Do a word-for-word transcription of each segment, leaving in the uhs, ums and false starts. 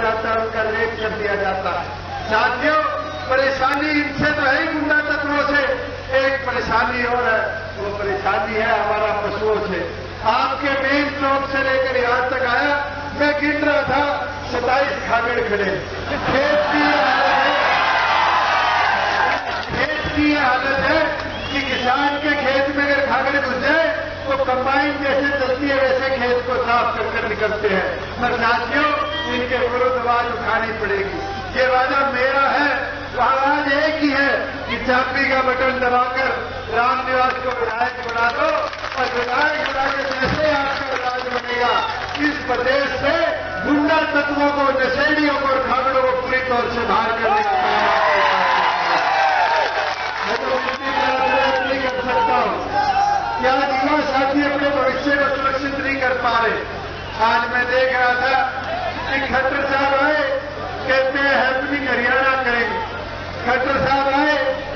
जाता है, उनका रेप कर दिया जाता है। साथियों, परेशानी इनसे तो है ही, गुंडा तत्वों से। एक परेशानी और है, वो परेशानी है हमारा पशुओं से। आपके मेन चौक से लेकर यहां तक आया, मैं गिन रहा था सताइस खागड़ खड़े। खेत की हालत है, खेत की हालत है कि किसान के खेत में अगर खागड़ घुस जाए तो कंबाइन जैसे चलती है वैसे खेत को साफ कर कर निकलते हैं। पर साथियों, इनके विरुद्ध आवाज उठानी पड़ेगी। ये वादा मेरा है, तो आवाज एक ही है कि चाबी का बटन दबाकर रामनिवास को विधायक बना दो, और विधायक बना के जैसे आपका राज बनेगा, इस प्रदेश से गुंडा तत्वों को, नशेड़ियों को और खागड़ों को पूरी तौर से बाहर करने का मैं तो कितनी प्रयास नहीं कर सकता हूं। क्या युवा साथी अपने भविष्य को सुरक्षित नहीं कर पा रहे। आज मैं देख रहा था कि खट्टर साहब आए, कहते हैं हैपनिंग हरियाणा करेंगे। खट्टर साहब आए,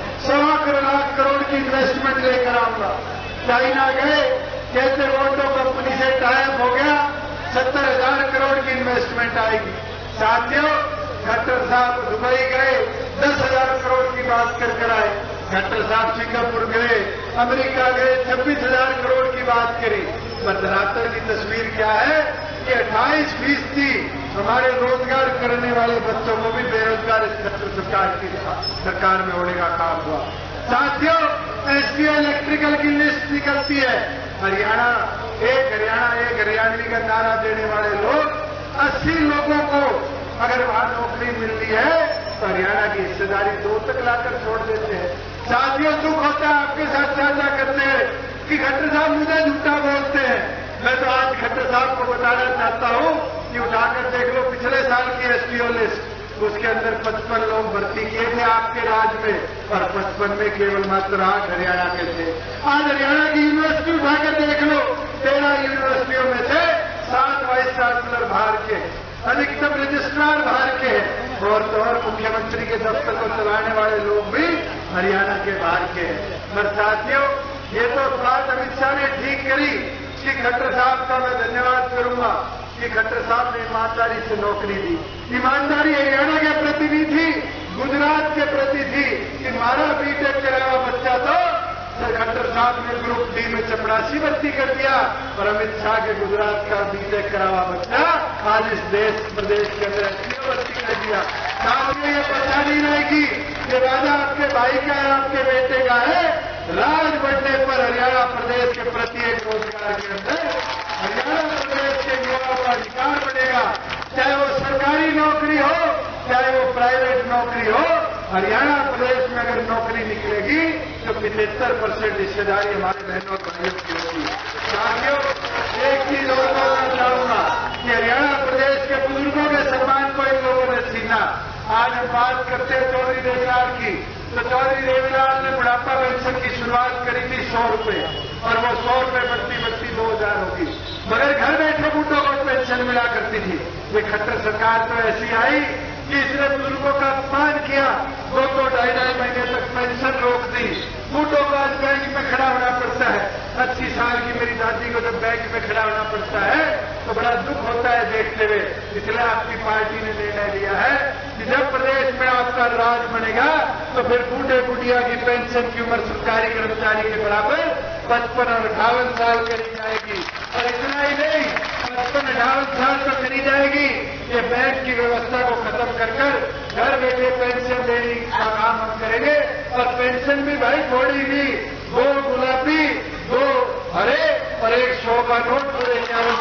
सवा लाख करोड़ की इन्वेस्टमेंट लेकर आऊंगा। चाइना गए, कहते ऑटो कंपनी से टाइप हो गया, सत्तर हजार करोड़ की इन्वेस्टमेंट आएगी। साथियों, खट्टर साहब दुबई गए, दस हजार करोड़ की बात कर कर आए। खट्टर साहब सिंगापुर गए, अमेरिका गए, छब्बीस हजार करोड़ की बात करी। पर धरातल की तस्वीर क्या है कि अट्ठाईस फीसदी हमारे रोजगार करने वाले बच्चों को भी बेरोजगार इस खट्टर सरकार की सरकार में होने का काम हुआ। साथियों, एसपी इलेक्ट्रिकल की लिस्ट निकलती है, हरियाणा एक हरियाणा एक हरियाणवी का नारा देने वाले लोग अस्सी लोगों को अगर वहां नौकरी मिलती है तो हरियाणा की हिस्सेदारी दो तक लाकर छोड़ देते हैं। साथियों, दुख होता है आपके साथ साझा करते हैं कि खट्टर साहब मुझे झूठा बोलते हैं। मैं तो आज खट्टर साहब को बताना चाहता हूं कि उठाकर देख लो पिछले साल की एसपीओ लिस्ट, उसके अंदर पचपन लोग भर्ती किए थे आपके राज में, और पचपन में केवल मात्र आठ हरियाणा के थे। आज हरियाणा की यूनिवर्सिटी उठाकर देख लो, तेरह यूनिवर्सिटियों में से सात वाइस चांसलर बाहर के, अधिकतम रजिस्ट्रार बाहर के, और तो और मुख्यमंत्री के दफ्तर को चलाने वाले लोग भी हरियाणा के बाहर के हैं। पर साथियों, ये तो बात अमित शाह ने ठीक करी कि खट्टर साहब का मैं धन्यवाद करूंगा कि खट्टर साहब ने ईमानदारी से नौकरी दी। ईमानदारी हरियाणा के प्रति भी थी, गुजरात के प्रति थी कि हमारा बीटेक करा हुआ बच्चा तो खट्टर साहब ने ग्रुप डी में चपरासी भर्ती कर दिया, और अमित शाह के गुजरात का बीटेक करा हुआ बच्चा आज इस देश प्रदेश के अंदर एसपीओ भर्ती कर दिया। साथियों, ये परेशानी रहेगी, ये राजा आपके भाई का है, आपके बेटे का है। राज बढ़ने पर हरियाणा प्रदेश के प्रत्येक रोजगार के अंदर हरियाणा प्रदेश के युवाओं का अधिकार बढ़ेगा, चाहे वो सरकारी नौकरी हो, चाहे वो प्राइवेट नौकरी हो। हरियाणा प्रदेश में अगर नौकरी निकलेगी तो पिछहत्तर परसेंट हिस्सेदारी हमारे बहनों और भाइयों की होगी। साथियों, एक चीज और बताना चाहूंगा कि हरियाणा प्रदेश के बुजुर्गों के सम्मान को इन लोगों ने छीना। आज हम बात करते हैं चौधरी देवीलाल की, तो चौधरी देवीलाल ने बुढ़ापा पेंशन की शुरुआत करी थी सौ रुपए, और वो सौ रुपए बढ़ती बढ़ती दो हजार होगी, मगर घर बैठे बूढ़ों को पेंशन मिला करती थी। ये खट्टर सरकार तो ऐसी आई कि इसने बुजुर्गों का अपमान किया, दो दो ढाई ढाई महीने तक पेंशन रोक दी। बूढ़ों को आज बैंक में खड़ा होना पड़ता है। अस्सी साल की मेरी दादी को जब बैंक में खड़ा होना पड़ता है तो बड़ा दुख होता है देखते हुए। इसलिए आपकी पार्टी ने निर्णय लिया है कि जब प्रदेश में आपका राज बनेगा तो फिर बूढ़े बुढ़िया की पेंशन की उम्र सरकारी कर्मचारी के बराबर पचपन और अठावन साल करी जाएगी। और इतना ही नहीं, पचपन अठावन साल तक करी जाएगी। ये बैंक की व्यवस्था को खत्म कर कर घर बैठे पेंशन देने का काम हम करेंगे, और पेंशन भी भाई थोड़ी भी, दो गुलाबी, दो हरे और एक सौ का नोट पूरे चावल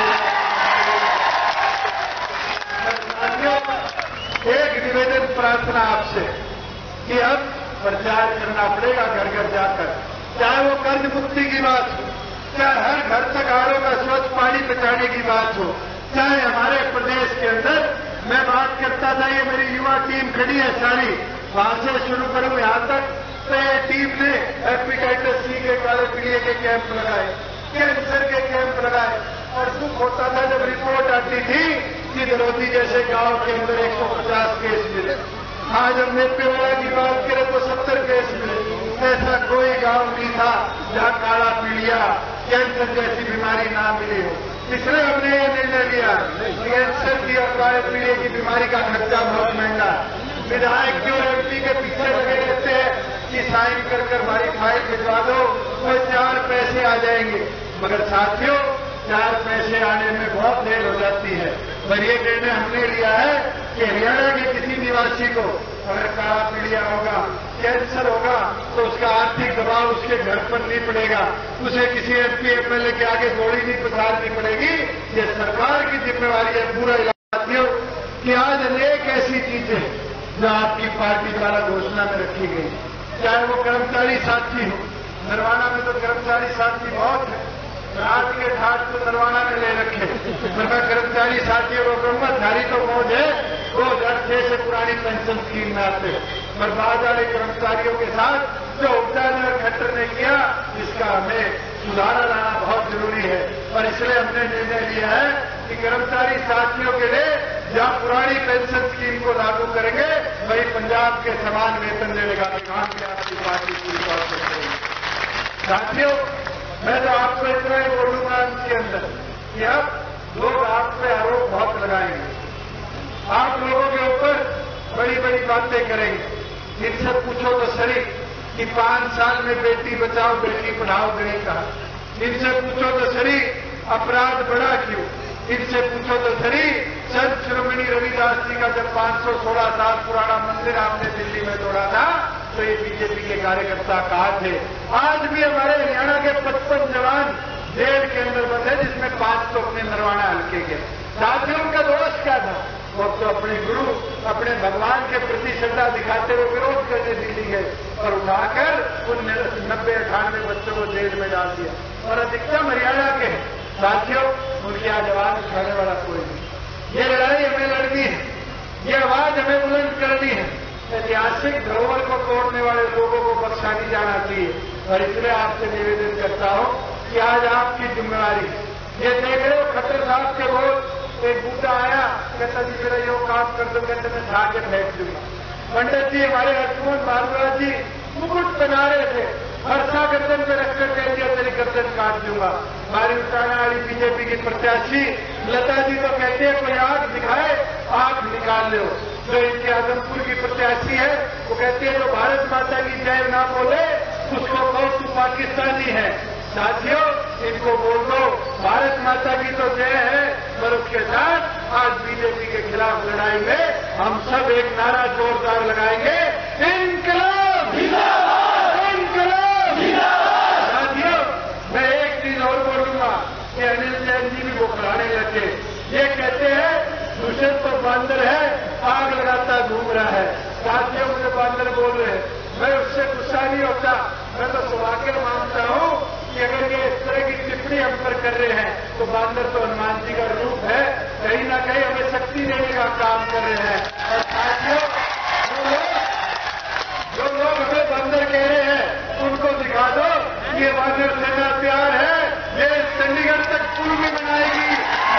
से। एक निवेदन प्रार्थना आपसे कि अब प्रचार करना पड़ेगा घर घर जाकर, चाहे वो कर्ज मुक्ति की बात हो, चाहे हर घर तक आरों का स्वच्छ पानी पहुंचाने की बात हो, चाहे हमारे प्रदेश के अंदर, मैं बात करता था, ये मेरी युवा टीम खड़ी है सारी, वहां से शुरू करूं यहां तक, तो ये टीम ने हेपेटाइटिस सी के, काले पीलिए के कैंप लगाए, कैंसर के कैंप लगाए, और दुख होता था जब रिपोर्ट आती थी कि दरौदी जैसे गांव के अंदर एक सौ पचास केस मिले। आज हम नेपेवाड़ा की बात करें तो सत्तर केस मिले। ऐसा कोई गांव नहीं था जहां काला पीलिया, कैंसर जैसी बीमारी ना मिली हो। इसलिए हमने ये निर्णय लिया कैंसर की और प्राय पीढ़ी की बीमारी का खर्चा बहुत महंगा है। विधायक की और एमपी के पीछे लगे रहते हैं कि साइन कर कर हमारी फाइल भिजवा दो, वो चार पैसे आ जाएंगे। मगर साथियों, चार पैसे आने में बहुत देर हो जाती है। पर ये निर्णय हमने लिया है कि हरियाणा के किसी निवासी को अगर काला पीलिया होगा, कैंसर होगा, तो उसका आर्थिक दबाव उसके घर पर नहीं पड़ेगा, उसे किसी एमपी एमएलए के आगे गोली नहीं पसारनी पड़ेगी। ये सरकार की जिम्मेवारी है पूरा इलाका कि आज अनेक ऐसी चीजें जो आपकी पार्टी द्वारा घोषणा में रखी गई, चाहे वो कर्मचारी साथी हो, नरवाना में तो कर्मचारी साथी बहुत है, रात के ठाट तो नरवाना में ले रखे, मगर कर्मचारी साथियों को ब्रह्मचारी तो मौज है, दो हजार छह से पुरानी पेंशन स्कीम में आते हैं। पर बाद वाले कर्मचारियों के साथ जो उपदान और खट्टर ने किया, इसका हमें सुधार लाना बहुत जरूरी है। और इसलिए हमने निर्णय लिया है कि कर्मचारी साथियों के लिए जहां पुरानी पेंशन स्कीम को लागू करेंगे, वही पंजाब के समान वेतन देने का काम किया आपकी पार्टी पूरी तौर पर करेगी। साथियों, मैं तो आपको इतना ही बोलूंगा इसके अंदर कि अब लोग आप पे आरोप बहुत लगाएंगे, आप लोगों के ऊपर बड़ी बड़ी बातें करेंगे। इनसे पूछो तो सही कि पांच साल में बेटी बचाओ बेटी पढ़ाओ नहीं कहा। इनसे पूछो तो सही अपराध बढ़ा क्यों। इनसे पूछो तो सही संत शिरोमणि रविदास जी का जब पांच सौ सोलह साल पुराना मंदिर आपने दिल्ली में तोड़ा था, तो ये बीजेपी के कार्यकर्ता कहा थे। आज भी हमारे हरियाणा के पचपन जवान जेल के अंदर बंद है, जिसमें पांच तो अपने नरवाना हल्के के। साथियों, उनका दोष क्या था? वो तो अपने गुरु, अपने भगवान के प्रति श्रद्धा दिखाते हुए विरोध करने दिल्ली गए और उठाकर उन नब्बे अठानवे बच्चों को जेल में डाल दिया। और अधिकतम हरियाणा के साथियों, उनकी आज आवाज उठाने वाला कोई नहीं। ये लड़ाई हमें लड़नी है, ये आवाज हमें बुलंद करनी है। ऐतिहासिक धरोहर को तोड़ने वाले लोगों को बख्शा नहीं जाना चाहिए। और इसलिए आपसे निवेदन करता हूं कि आज आपकी जिम्मेवारी, ये देख रहे हो खट्टर साहब के वोट, एक बूढ़ा आया, कहता जी मेरा यो काम कर दो, कहते मैं खा के फेंक दूंगा। पंडित जी हमारे हरकुमन भारद्वाज जी मुकुट बना रहे थे, हर्षा गर्दन पे रखकर कह दिया तेरी गर्दन काट दूंगा। हमारी उठाने वाली बीजेपी की प्रत्याशी लता जी तो कहते हैं कोई आग दिखाए आग निकाल लो। जो इनके आजमपुर की प्रत्याशी है वो कहती है जो भारत माता की जय ना बोले उसको कहो तू पाकिस्तानी है। साथियों, इनको बोल दो भारत माता की तो जय है, पर उसके साथ आज बीजेपी के खिलाफ लड़ाई में हम सब एक नारा जोरदार लगाएंगे, इनकलाब जिंदाबाद, इनकलाब जिंदाबाद। साथियों, मैं एक चीज और बोलूंगा कि अनिल जैन जी भी वो खिलाने लगे। ये कहते हैं दुष्यंत तो बांदर है, आग लगाता घूम रहा है। साथियों, मुझे बांदर बोल रहे हैं, मैं उससे गुस्सा नहीं होता। मैं तो सौभाग्य मानता हूं कि अगर ये इस तरह की टिप्पणी हम पर कर रहे हैं तो बांदर तो हनुमान जी का रूप है, कहीं ना कहीं हमें शक्ति देने का काम कर रहे हैं। और साथियों, जो लोग जो लोग हमें बांदर कह रहे हैं उनको दिखा दो ये बांदर सेना प्यार है, ये चंडीगढ़ तक पुल भी बनाएगी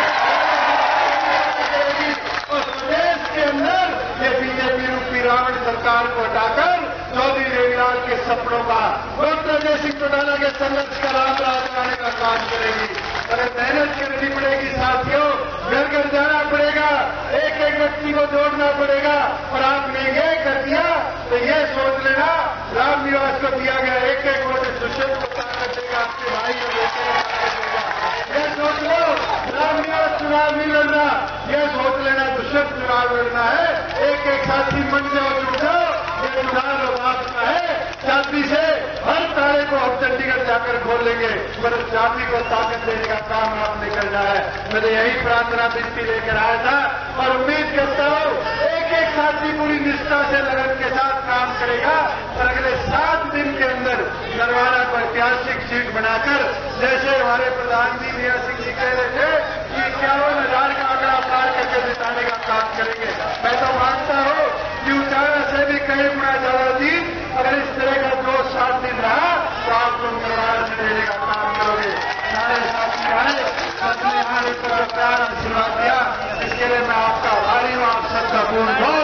और प्रदेश के अंदर ये बीजेपी रूपी रावण सरकार को हटाकर चौधरी देवीलाल के सपनों का, डॉक्टर सिंह चौटाला के संघर्ष का राम राज बनाने का काम करेगी। अगर मेहनत करनी पड़ेगी साथियों, घर घर जाना पड़ेगा, एक एक व्यक्ति को जोड़ना पड़ेगा। और आपने ये कर दिया तो ये सोच लेना राम निवास को दिया गया एक एक वोट दुष्यंत को ताकत देगा, आपके भाई को देगा। ये सोच लो राम निवास चुनाव नहीं लड़ना, ये सोच लेना दुष्यंत चुनाव लड़ना है। एक एक साथी मन जाओ जुट जाओ, ये चुनाव आपका है। चाबी से हर ताले को हम चंडीगढ़ जाकर खोल लेंगे, पर उस चाबी को ताकत देने का काम आपने करना है। मैंने यही प्रार्थना विनती लेकर आया था और उम्मीद करता हूं एक एक साथी पूरी निष्ठा से लगन के साथ काम करेगा और अगले सात दिन के अंदर नरवाना को ऐतिहासिक सीट बनाकर, जैसे हमारे प्रधानमंत्री मिया सिंह जी कह रहे थे कि इक्यावन हजार का आंकड़ा पार करके जिताने का काम करेंगे। मैं तो मानता हूं कि उचारा से भी कई गुना ज्यादा जीत अगर इस तरह का दो सात दिन रहा तो आप लोग नरवाना से देने का काम करोगे। सारे साथी आए, अपने यहाँ एक प्यार आशीर्वाद दिया, इसके लिए मैं आपका आभारी हूं। आप सबका पूर्ण